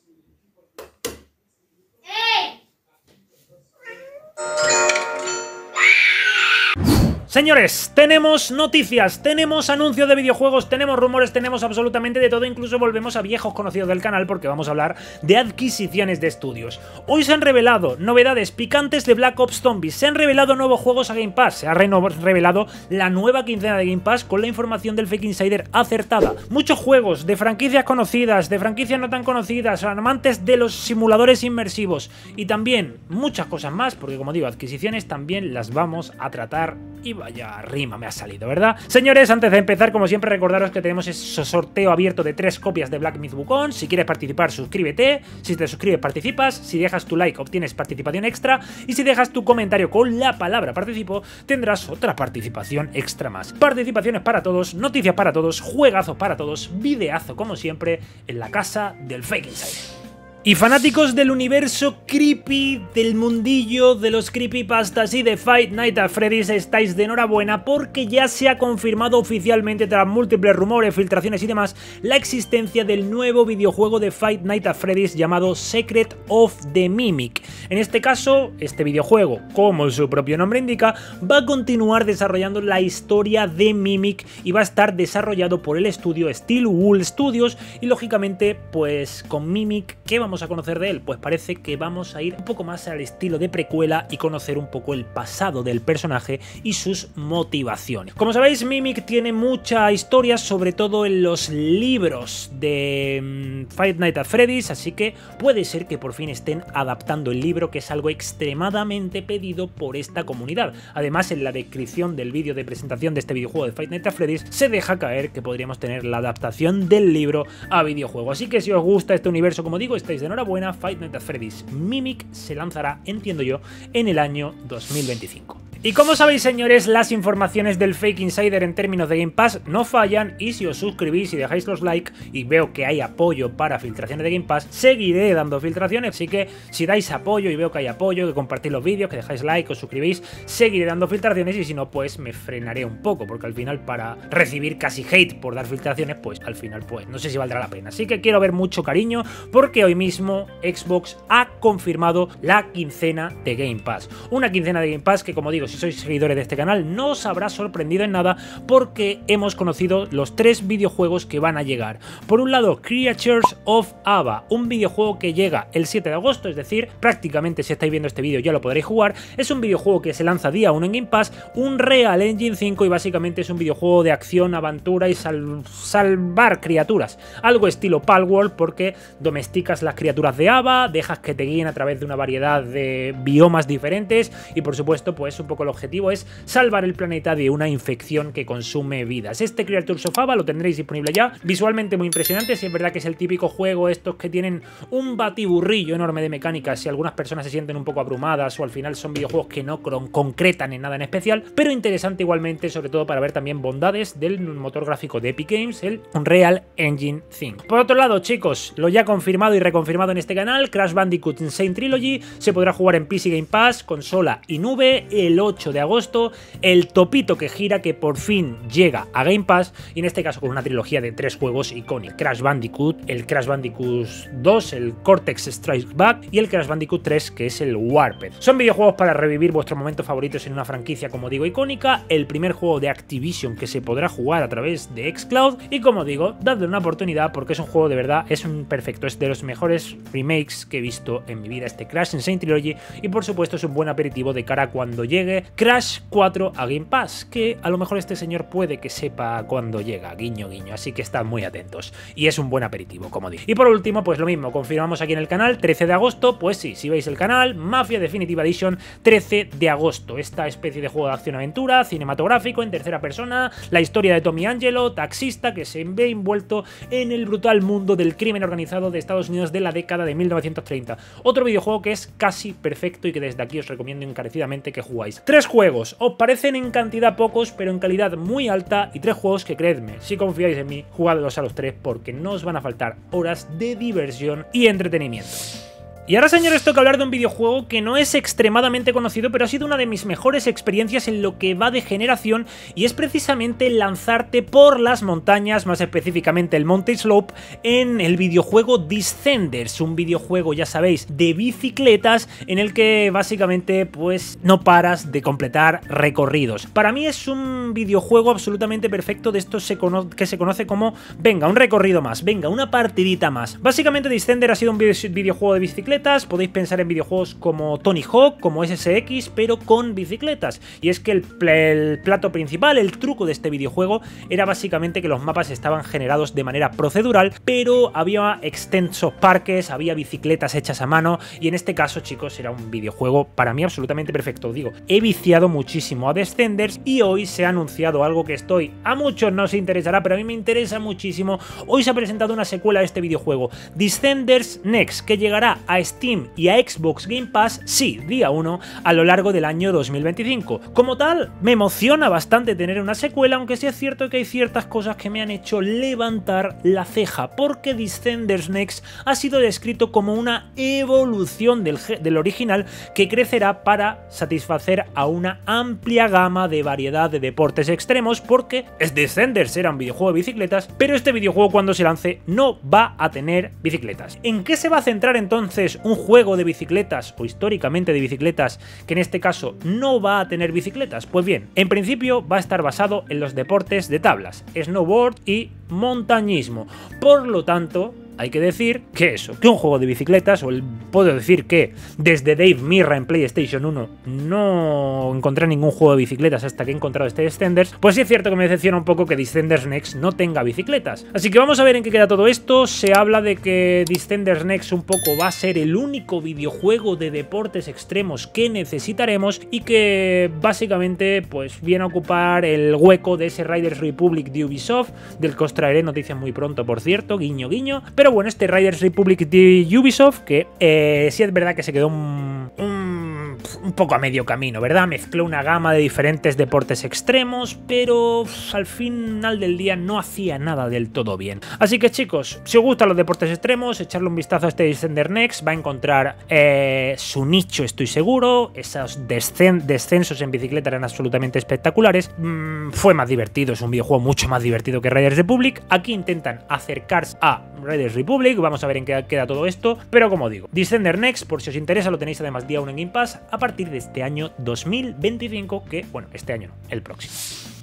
Señores, tenemos noticias, tenemos anuncios de videojuegos, tenemos rumores, tenemos absolutamente de todo, incluso volvemos a viejos conocidos del canal porque vamos a hablar de adquisiciones de estudios. Hoy se han revelado novedades picantes de Black Ops Zombies, se han revelado nuevos juegos a Game Pass, se ha revelado la nueva quincena de Game Pass con la información del Fake Insider acertada. Muchos juegos de franquicias conocidas, de franquicias no tan conocidas, amantes de los simuladores inmersivos y también muchas cosas más, porque como digo, adquisiciones también las vamos a tratar y vaya rima me ha salido, ¿verdad? Señores, antes de empezar, como siempre, recordaros que tenemos ese sorteo abierto de 3 copias de Black Myth Wukong. Si quieres participar, suscríbete. Si te suscribes, participas. Si dejas tu like, obtienes participación extra. Y si dejas tu comentario con la palabra participo, tendrás otra participación extra más. Participaciones para todos, noticias para todos, juegazos para todos, videazo como siempre en la casa del Fake Insider. Y fanáticos del universo creepy, del mundillo, de los creepypastas y de Five Nights at Freddy's, estáis de enhorabuena porque ya se ha confirmado oficialmente, tras múltiples rumores, filtraciones y demás, la existencia del nuevo videojuego de Five Nights at Freddy's llamado Secret of the Mimic. En este caso, este videojuego, como su propio nombre indica, va a continuar desarrollando la historia de Mimic y va a estar desarrollado por el estudio Steel Wool Studios y lógicamente, pues con Mimic, ¿qué vamos a conocer de él? Pues parece que vamos a ir un poco más al estilo de precuela y conocer un poco el pasado del personaje y sus motivaciones. Como sabéis, Mimic tiene mucha historia, sobre todo en los libros de Five Nights at Freddy's, así que puede ser que por fin estén adaptando el libro, que es algo extremadamente pedido por esta comunidad. Además, en la descripción del vídeo de presentación de este videojuego de Five Nights at Freddy's se deja caer que podríamos tener la adaptación del libro a videojuego. Así que si os gusta este universo, como digo, estáis de enhorabuena. Five Nights at Freddy's Mimic se lanzará, entiendo yo, en el año 2025. Y como sabéis, señores, las informaciones del Fake Insider en términos de Game Pass no fallan, y si os suscribís y dejáis los likes y veo que hay apoyo para filtraciones de Game Pass, seguiré dando filtraciones, así que si dais apoyo y veo que hay apoyo, que compartís los vídeos, que dejáis like, os suscribís, seguiré dando filtraciones, y si no, pues me frenaré un poco, porque al final para recibir casi hate por dar filtraciones, pues al final pues no sé si valdrá la pena. Así que quiero ver mucho cariño, porque hoy mismo Xbox ha confirmado la quincena de Game Pass. Una quincena de Game Pass que, como digo, si sois seguidores de este canal no os habrá sorprendido en nada, porque hemos conocido los 3 videojuegos que van a llegar. Por un lado, Creatures of Ava, un videojuego que llega el 7 de agosto, es decir, prácticamente si estáis viendo este vídeo ya lo podréis jugar. Es un videojuego que se lanza día 1 en Game Pass, un Real Engine 5, y básicamente es un videojuego de acción, aventura y salvar criaturas. Algo estilo Palworld, porque domesticas las criaturas de Ava, dejas que te guíen a través de una variedad de biomas diferentes y por supuesto pues un poco el objetivo es salvar el planeta de una infección que consume vidas. Este Creatures of Ava lo tendréis disponible ya, visualmente muy impresionante. Si es verdad que es el típico juego estos que tienen un batiburrillo enorme de mecánicas, si algunas personas se sienten un poco abrumadas o al final son videojuegos que no concretan en nada en especial, pero interesante igualmente, sobre todo para ver también bondades del motor gráfico de Epic Games, el Unreal Engine 5. Por otro lado, chicos, lo ya confirmado y reconfirmado en este canal, Crash Bandicoot Insane Trilogy se podrá jugar en PC Game Pass, consola y nube el 8 de agosto, el topito que gira que por fin llega a Game Pass, y en este caso con una trilogía de 3 juegos icónicos: Crash Bandicoot, el Crash Bandicoot 2, el Cortex Strikes Back y el Crash Bandicoot 3, que es el Warped. Son videojuegos para revivir vuestros momentos favoritos en una franquicia, como digo, icónica, el primer juego de Activision que se podrá jugar a través de xCloud, y como digo, dadle una oportunidad porque es un juego de verdad, es un perfecto, es de los mejores remakes que he visto en mi vida, este Crash Insane Trilogy, y por supuesto es un buen aperitivo de cara a cuando llegue Crash 4 a Game Pass, que a lo mejor este señor puede que sepa cuando llega, guiño guiño, así que estad muy atentos, y es un buen aperitivo, como digo. Y por último, pues lo mismo, confirmamos aquí en el canal, 13 de agosto, pues sí, si veis el canal, Mafia Definitive Edition, 13 de agosto, esta especie de juego de acción-aventura, cinematográfico, en tercera persona, la historia de Tommy Angelo, taxista que se ve envuelto en el brutal mundo del crimen organizado de Estados Unidos de la década de 1930. Otro videojuego que es casi perfecto y que desde aquí os recomiendo encarecidamente que jugáis. 3 juegos, os parecen en cantidad pocos, pero en calidad muy alta, y 3 juegos que, creedme, si confiáis en mí, jugadlos a los 3 porque no os van a faltar horas de diversión y entretenimiento. Y ahora, señores, toca hablar de un videojuego que no es extremadamente conocido, pero ha sido una de mis mejores experiencias en lo que va de generación, y es precisamente lanzarte por las montañas, más específicamente el Mountain Slope, en el videojuego Descenders, un videojuego, ya sabéis, de bicicletas, en el que básicamente pues no paras de completar recorridos. Para mí es un videojuego absolutamente perfecto, de estos que se conoce como, venga, un recorrido más, venga, una partidita más. Básicamente Descender ha sido un videojuego de bicicletas. Podéis pensar en videojuegos como Tony Hawk, como SSX, pero con bicicletas. Y es que el plato principal, el truco de este videojuego, era básicamente que los mapas estaban generados de manera procedural, pero había extensos parques, había bicicletas hechas a mano, y en este caso, chicos, era un videojuego para mí absolutamente perfecto. Os digo, he viciado muchísimo a Descenders, y hoy se ha anunciado algo que a muchos no os interesará, pero a mí me interesa muchísimo. Hoy se ha presentado una secuela de este videojuego, Descenders Next, que llegará a Steam y a Xbox Game Pass, sí, día 1, a lo largo del año 2025. Como tal, me emociona bastante tener una secuela, aunque sí es cierto que hay ciertas cosas que me han hecho levantar la ceja, porque Descenders Next ha sido descrito como una evolución del original que crecerá para satisfacer a una amplia gama de variedad de deportes extremos, porque Descenders era un videojuego de bicicletas, pero este videojuego cuando se lance no va a tener bicicletas. ¿En qué se va a centrar entonces un juego de bicicletas, o históricamente de bicicletas, que en este caso no va a tener bicicletas? Pues bien, en principio va a estar basado en los deportes de tablas, snowboard y montañismo. Por lo tanto, hay que decir que que un juego de bicicletas, puedo decir que desde Dave Mirra en PlayStation 1 no encontré ningún juego de bicicletas hasta que he encontrado este Descenders, pues sí es cierto que me decepciona un poco que Descenders Next no tenga bicicletas. Así que vamos a ver en qué queda todo esto. Se habla de que Descenders Next un poco va a ser el único videojuego de deportes extremos que necesitaremos, y que básicamente pues viene a ocupar el hueco de ese Riders Republic de Ubisoft, del que os traeré noticias muy pronto, por cierto, guiño guiño. Pero bueno, este Riders Republic de Ubisoft, que sí es verdad que se quedó un poco a medio camino, ¿verdad? Mezcló una gama de diferentes deportes extremos, pero al final del día no hacía nada del todo bien. Así que, chicos, si os gustan los deportes extremos, echarle un vistazo a este Descender Next, va a encontrar su nicho, estoy seguro. Esos descensos en bicicleta eran absolutamente espectaculares. Fue más divertido, es un videojuego mucho más divertido que Riders Republic. Aquí intentan acercarse a Riders Republic, vamos a ver en qué queda todo esto, pero como digo, Descender Next, por si os interesa, lo tenéis además día 1 en Game Pass a partir de este año 2025, que, bueno, este año no, el próximo.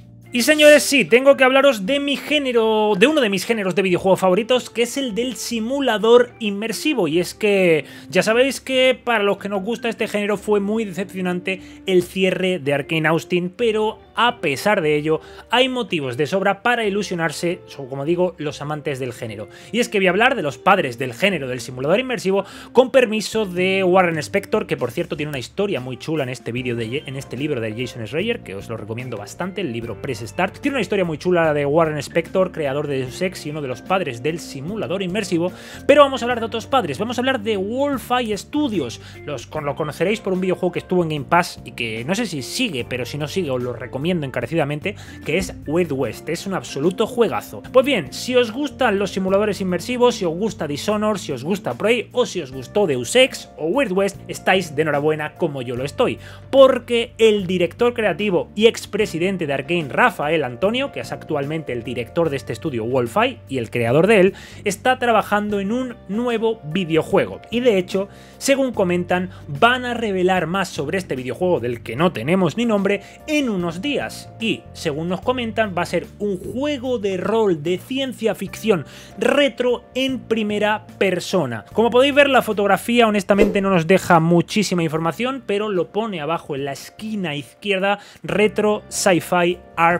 Y señores, sí, tengo que hablaros de uno de mis géneros de videojuegos favoritos, que es el del simulador inmersivo. Y es que ya sabéis que para los que nos gusta este género fue muy decepcionante el cierre de Arkane Austin, pero a pesar de ello hay motivos de sobra para ilusionarse, como digo, los amantes del género. Y es que voy a hablar de los padres del género del simulador inmersivo, con permiso de Warren Spector, que por cierto tiene una historia muy chula en este libro de Jason Schreier, que os lo recomiendo bastante, el libro Press Start. Tiene una historia muy chula de Warren Spector, creador de Deus Ex y uno de los padres del simulador inmersivo. Pero vamos a hablar de otros padres, vamos a hablar de Wolfeye Studios. Lo conoceréis por un videojuego que estuvo en Game Pass y que no sé si sigue, pero si no sigue os lo recomiendo encarecidamente, que es Weird West. Es un absoluto juegazo. Pues bien, si os gustan los simuladores inmersivos, si os gusta Dishonored, si os gusta Prey o si os gustó Deus Ex o Weird West, estáis de enhorabuena como yo lo estoy, porque el director creativo y expresidente de Arkane, Rafael Antonio, que es actualmente el director de este estudio Wolfeye y el creador de él, está trabajando en un nuevo videojuego. Y de hecho, según comentan, van a revelar más sobre este videojuego, del que no tenemos ni nombre, en unos días. Y, según nos comentan, va a ser un juego de rol de ciencia ficción retro en primera persona. Como podéis ver, la fotografía honestamente no nos deja muchísima información, pero lo pone abajo en la esquina izquierda: retro sci-fi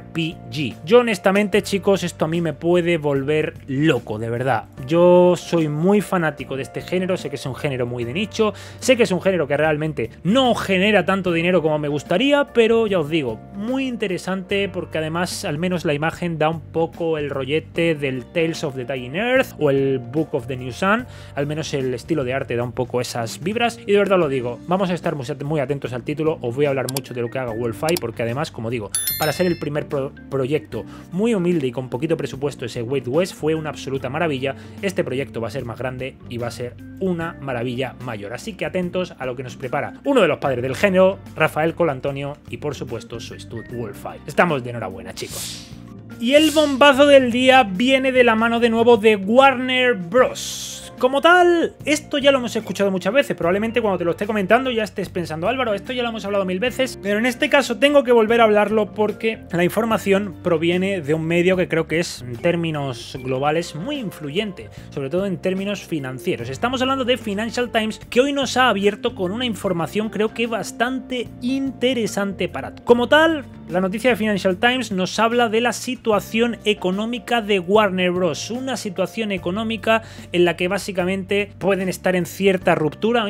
RPG. Yo honestamente, chicos, esto a mí me puede volver loco, de verdad. Yo soy muy fanático de este género, sé que es un género muy de nicho, sé que es un género que realmente no genera tanto dinero como me gustaría, pero ya os digo, muy interesante, porque además al menos la imagen da un poco el rollete del Tales of the Dying Earth o el Book of the New Sun, al menos el estilo de arte da un poco esas vibras, y de verdad lo digo, vamos a estar muy atentos al título. Os voy a hablar mucho de lo que haga Wolfeye, porque además, como digo, para ser el primer proyecto muy humilde y con poquito presupuesto, ese Wild West, fue una absoluta maravilla. Este proyecto va a ser más grande y va a ser una maravilla mayor. Así que atentos a lo que nos prepara uno de los padres del género, Rafael Colantonio, y por supuesto su estudio Wolfeye. Estamos de enhorabuena, chicos. Y el bombazo del día viene de la mano de nuevo de Warner Bros. Como tal, esto ya lo hemos escuchado muchas veces, probablemente cuando te lo esté comentando ya estés pensando, Álvaro, esto ya lo hemos hablado 1000 veces, pero en este caso tengo que volver a hablarlo porque la información proviene de un medio que creo que es, en términos globales, muy influyente, sobre todo en términos financieros. Estamos hablando de Financial Times, que hoy nos ha abierto con una información creo que bastante interesante para todos. Como tal, la noticia de Financial Times nos habla de la situación económica de Warner Bros. Una situación económica en la que básicamente pueden estar en cierta ruptura o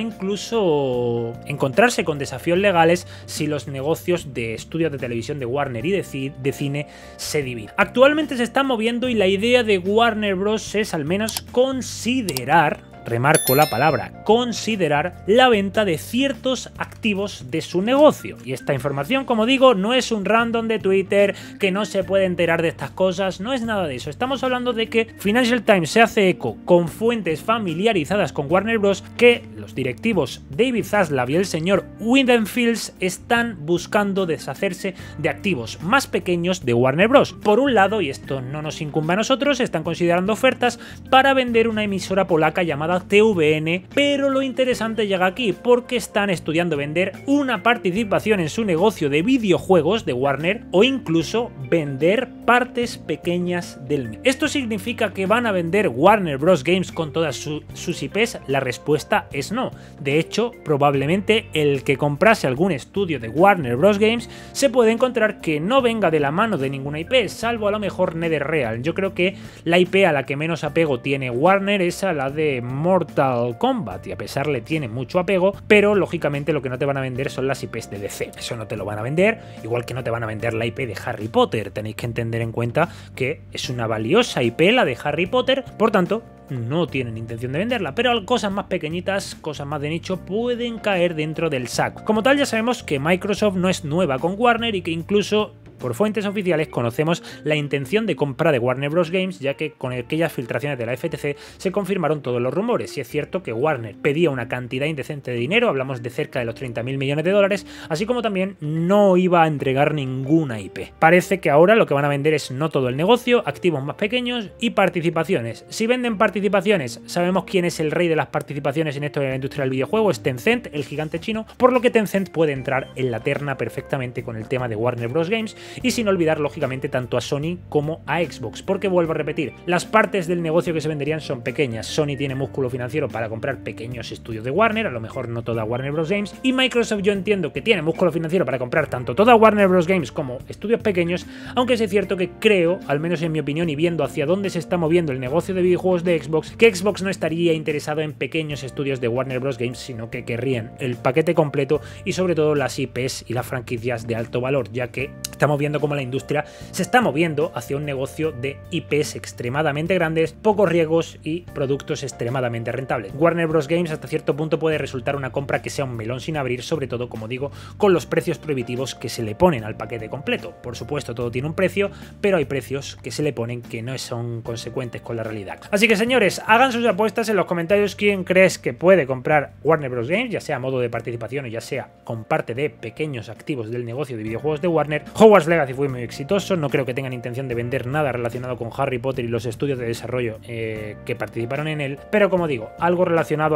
incluso encontrarse con desafíos legales si los negocios de estudios de televisión de Warner y de cine se dividen. Actualmente se está moviendo y la idea de Warner Bros. Es al menos considerar, remarco la palabra, considerar la venta de ciertos activos de su negocio. Y esta información, como digo, no es un random de Twitter que no se puede enterar de estas cosas, no es nada de eso. Estamos hablando de que Financial Times se hace eco con fuentes familiarizadas con Warner Bros. Que los directivos David Zaslav y el señor Widenfields están buscando deshacerse de activos más pequeños de Warner Bros. Por un lado, y esto no nos incumbe a nosotros, están considerando ofertas para vender una emisora polaca llamada TVN, pero lo interesante llega aquí porque están estudiando vender una participación en su negocio de videojuegos de Warner o incluso vender partes pequeñas del mismo. ¿Esto significa que van a vender Warner Bros. Games con todas sus IPs? La respuesta es no. De hecho, probablemente el que comprase algún estudio de Warner Bros. Games se puede encontrar que no venga de la mano de ninguna IP, salvo a lo mejor NetherRealm. Yo creo que la IP a la que menos apego tiene Warner es a la de Mortal Kombat, y a pesar le tiene mucho apego, pero lógicamente lo que no te van a vender son las IPs de DC. Eso no te lo van a vender, igual que no te van a vender la IP de Harry Potter. Tenéis que tener en cuenta que es una valiosa IP la de Harry Potter, por tanto no tienen intención de venderla, pero cosas más pequeñitas, cosas más de nicho pueden caer dentro del saco. Como tal, ya sabemos que Microsoft no es nueva con Warner y que incluso por fuentes oficiales conocemos la intención de compra de Warner Bros. Games, ya que con aquellas filtraciones de la FTC se confirmaron todos los rumores. Y es cierto que Warner pedía una cantidad indecente de dinero, hablamos de cerca de los 30.000 millones de dólares, así como también no iba a entregar ninguna IP. Parece que ahora lo que van a vender es no todo el negocio, activos más pequeños y participaciones. Si venden participaciones, sabemos quién es el rey de las participaciones en esto de la industria del videojuego, es Tencent, el gigante chino, por lo que Tencent puede entrar en la terna perfectamente con el tema de Warner Bros. Games. Y sin olvidar lógicamente tanto a Sony como a Xbox, porque vuelvo a repetir, las partes del negocio que se venderían son pequeñas. Sony tiene músculo financiero para comprar pequeños estudios de Warner, a lo mejor no toda Warner Bros. Games, y Microsoft yo entiendo que tiene músculo financiero para comprar tanto toda Warner Bros. Games como estudios pequeños, aunque es cierto que creo, al menos en mi opinión y viendo hacia dónde se está moviendo el negocio de videojuegos de Xbox, que Xbox no estaría interesado en pequeños estudios de Warner Bros. Games, sino que querrían el paquete completo y sobre todo las IPs y las franquicias de alto valor, ya que estamos viendo cómo la industria se está moviendo hacia un negocio de IPs extremadamente grandes, pocos riesgos y productos extremadamente rentables. Warner Bros. Games hasta cierto punto puede resultar una compra que sea un melón sin abrir, sobre todo, como digo, con los precios prohibitivos que se le ponen al paquete completo. Por supuesto, todo tiene un precio, pero hay precios que se le ponen que no son consecuentes con la realidad. Así que, señores, hagan sus apuestas en los comentarios quién crees que puede comprar Warner Bros. Games, ya sea a modo de participación o ya sea con parte de pequeños activos del negocio de videojuegos de Warner. Hogwarts Legacy fue muy exitoso, no creo que tengan intención de vender nada relacionado con Harry Potter y los estudios de desarrollo que participaron en él, pero como digo, algo relacionado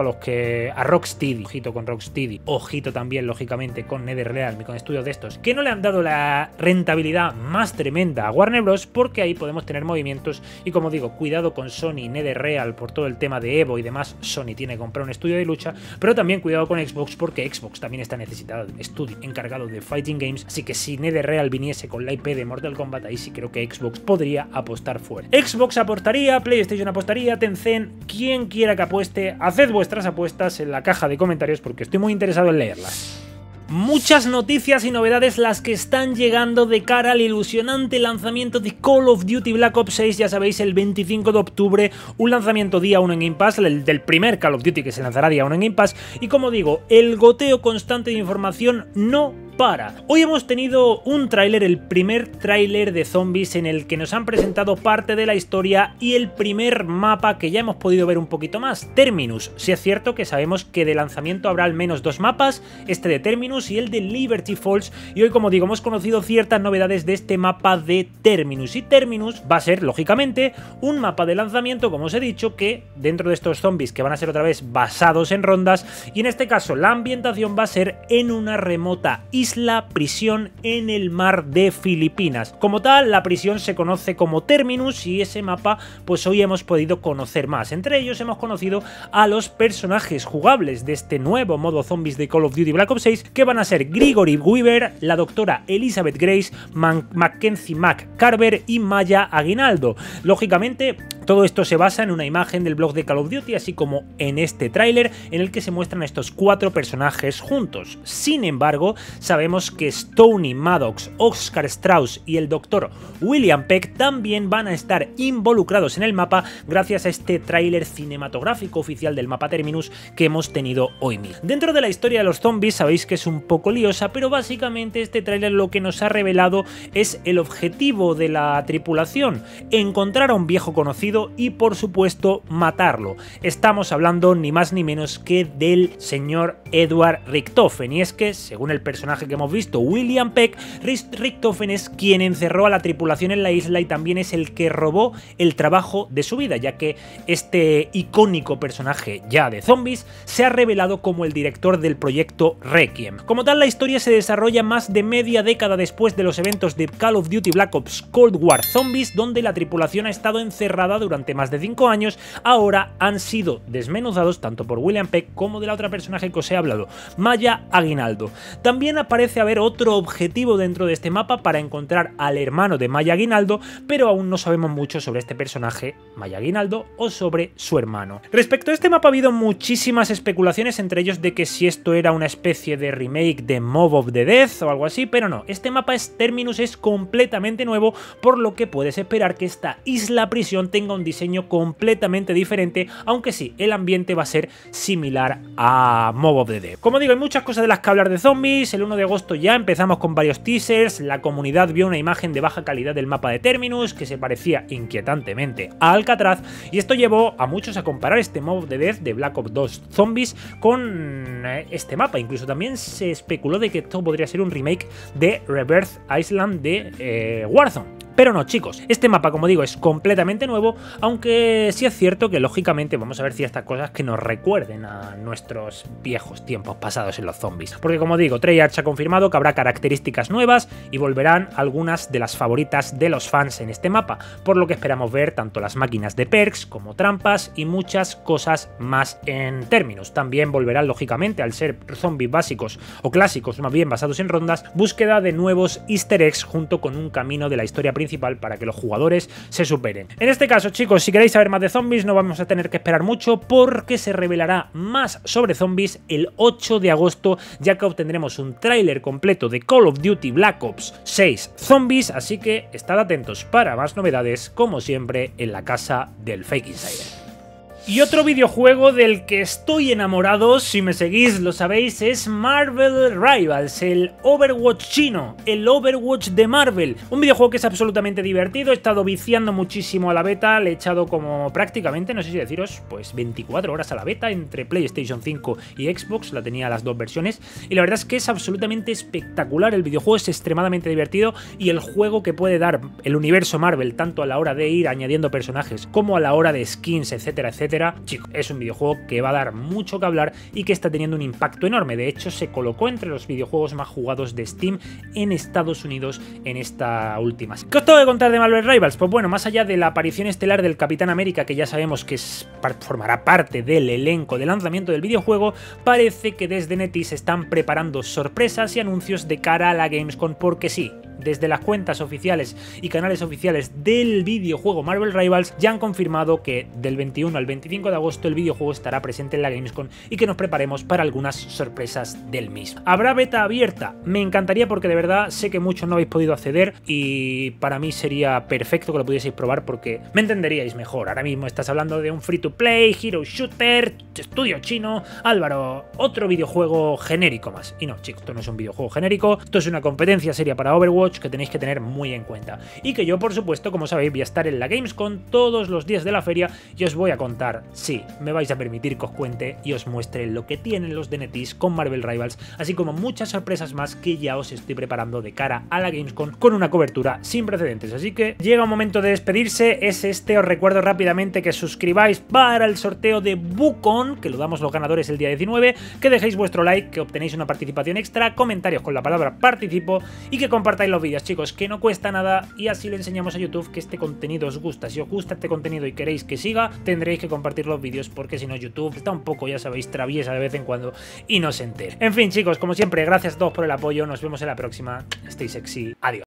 a Rocksteady, ojito con Rocksteady, ojito también lógicamente con NetherRealm y con estudios de estos que no le han dado la rentabilidad más tremenda a Warner Bros. Porque ahí podemos tener movimientos y, como digo, cuidado con Sony, NetherRealm por todo el tema de Evo y demás. Sony tiene que comprar un estudio de lucha, pero también cuidado con Xbox porque Xbox también está necesitada de un estudio encargado de Fighting Games, así que si NetherRealm viniese con la IP de Mortal Kombat, ahí sí creo que Xbox podría apostar fuerte. Xbox apostaría, PlayStation apostaría, Tencent, quien quiera que apueste, haced vuestras apuestas en la caja de comentarios porque estoy muy interesado en leerlas. Muchas noticias y novedades las que están llegando de cara al ilusionante lanzamiento de Call of Duty Black Ops 6, ya sabéis, el 25 de octubre, un lanzamiento día 1 en Game Pass, el del primer Call of Duty que se lanzará día 1 en Game Pass, y como digo, el goteo constante de información no para. Hoy hemos tenido un tráiler, el primer tráiler de zombies en el que nos han presentado parte de la historia y el primer mapa que ya hemos podido ver un poquito más, Terminus. Si es cierto que sabemos que de lanzamiento habrá al menos dos mapas, este de Terminus y el de Liberty Falls, y hoy, como digo, hemos conocido ciertas novedades de este mapa de Terminus, y Terminus va a ser, lógicamente, un mapa de lanzamiento, como os he dicho, que dentro de estos zombies que van a ser otra vez basados en rondas, y en este caso la ambientación va a ser en una remota isla prisión en el mar de Filipinas. Como tal, la prisión se conoce como Terminus y ese mapa pues hoy hemos podido conocer más. Entre ellos hemos conocido a los personajes jugables de este nuevo modo zombies de Call of Duty Black Ops 6, que van a ser Gregory Weaver, la doctora Elizabeth Grace, Mackenzie McCarver y Maya Aguinaldo. Lógicamente, todo esto se basa en una imagen del blog de Call of Duty, así como en este tráiler en el que se muestran estos cuatro personajes juntos. Sin embargo, sabemos que Stoney Maddox, Oscar Strauss y el Dr. William Peck también van a estar involucrados en el mapa gracias a este tráiler cinematográfico oficial del mapa Terminus que hemos tenido hoy mismo. Dentro de la historia de los zombies sabéis que es un poco liosa, pero básicamente este tráiler lo que nos ha revelado es el objetivo de la tripulación: encontrar a un viejo conocido y por supuesto matarlo. Estamos hablando ni más ni menos que del señor Edward Richtofen, y es que según el personaje que hemos visto, William Peck, Richtofen es quien encerró a la tripulación en la isla y también es el que robó el trabajo de su vida, ya que este icónico personaje ya de zombies se ha revelado como el director del proyecto Requiem. Como tal, la historia se desarrolla más de media década después de los eventos de Call of Duty Black Ops Cold War Zombies, donde la tripulación ha estado encerrada durante más de 5 años. Ahora han sido desmenuzados tanto por William Peck como de la otra personaje que os he hablado, Maya Aguinaldo. También parece haber otro objetivo dentro de este mapa para encontrar al hermano de Maya Aguinaldo, pero aún no sabemos mucho sobre este personaje, Maya Aguinaldo, o sobre su hermano. Respecto a este mapa ha habido muchísimas especulaciones, entre ellos de que si esto era una especie de remake de Mob of the Dead o algo así, pero no, este mapa Terminus es completamente nuevo, por lo que puedes esperar que esta isla prisión tenga un diseño completamente diferente, aunque sí, el ambiente va a ser similar a Mob of the Dead. Como digo, hay muchas cosas de las que hablar de zombies. El 1 de agosto ya empezamos con varios teasers, la comunidad vio una imagen de baja calidad del mapa de Terminus que se parecía inquietantemente a Alcatraz, y esto llevó a muchos a comparar este Mob of the Dead de Black Ops 2 Zombies con este mapa. Incluso también se especuló de que esto podría ser un remake de Rebirth Island de Warzone. Pero no, chicos, este mapa, como digo, es completamente nuevo, aunque sí es cierto que lógicamente vamos a ver ciertas cosas que nos recuerden a nuestros viejos tiempos pasados en los zombies. Porque, como digo, Treyarch ha confirmado que habrá características nuevas y volverán algunas de las favoritas de los fans en este mapa, por lo que esperamos ver tanto las máquinas de perks como trampas y muchas cosas más en Terminus. También volverán, lógicamente, al ser zombies básicos o clásicos, más bien basados en rondas, búsqueda de nuevos easter eggs junto con un camino de la historia principal para que los jugadores se superen. En este caso, chicos, si queréis saber más de zombies, no vamos a tener que esperar mucho porque se revelará más sobre zombies el 8 de agosto, ya que obtendremos un tráiler completo de Call of Duty Black Ops 6 Zombies, así que estad atentos para más novedades, como siempre, en la casa del Fake Insider. Y otro videojuego del que estoy enamorado, si me seguís lo sabéis, es Marvel Rivals, el Overwatch chino, el Overwatch de Marvel. Un videojuego que es absolutamente divertido, he estado viciando muchísimo a la beta, le he echado como prácticamente, no sé si deciros, pues 24 horas a la beta entre PlayStation 5 y Xbox, la tenía las dos versiones, y la verdad es que es absolutamente espectacular, el videojuego es extremadamente divertido y el juego que puede dar el universo Marvel, tanto a la hora de ir añadiendo personajes como a la hora de skins, etcétera, etcétera. Chicos, es un videojuego que va a dar mucho que hablar y que está teniendo un impacto enorme. De hecho, se colocó entre los videojuegos más jugados de Steam en Estados Unidos en esta última. ¿Qué os tengo que contar de Marvel Rivals? Pues bueno, más allá de la aparición estelar del Capitán América, que ya sabemos que formará parte del elenco de lanzamiento del videojuego, parece que desde NetEase están preparando sorpresas y anuncios de cara a la Gamescom, porque sí, desde las cuentas oficiales y canales oficiales del videojuego Marvel Rivals ya han confirmado que del 21 al 25 de agosto el videojuego estará presente en la Gamescom y que nos preparemos para algunas sorpresas del mismo. ¿Habrá beta abierta? Me encantaría, porque de verdad sé que muchos no habéis podido acceder y para mí sería perfecto que lo pudieseis probar porque me entenderíais mejor. Ahora mismo estás hablando de un free to play, hero shooter, estudio chino. Álvaro, otro videojuego genérico más. Y no, chicos, esto no es un videojuego genérico, esto es una competencia seria para Overwatch que tenéis que tener muy en cuenta. Y que yo, por supuesto, como sabéis, voy a estar en la Gamescom todos los días de la feria y os voy a contar, sí, me vais a permitir que os cuente y os muestre lo que tienen los de NetEase con Marvel Rivals, así como muchas sorpresas más que ya os estoy preparando de cara a la Gamescom con una cobertura sin precedentes. Así que llega un momento de despedirse, es este. Os recuerdo rápidamente que suscribáis para el sorteo de Wukong, que lo damos los ganadores el día 19, que dejéis vuestro like, que obtenéis una participación extra, comentarios con la palabra participo y que compartáis los vídeos, chicos, que no cuesta nada y así le enseñamos a YouTube que este contenido os gusta. Si os gusta este contenido y queréis que siga, tendréis que compartir los vídeos porque si no YouTube está un poco, ya sabéis, traviesa de vez en cuando y no se entera. En fin, chicos, como siempre, gracias a todos por el apoyo, nos vemos en la próxima. Stay sexy, adiós.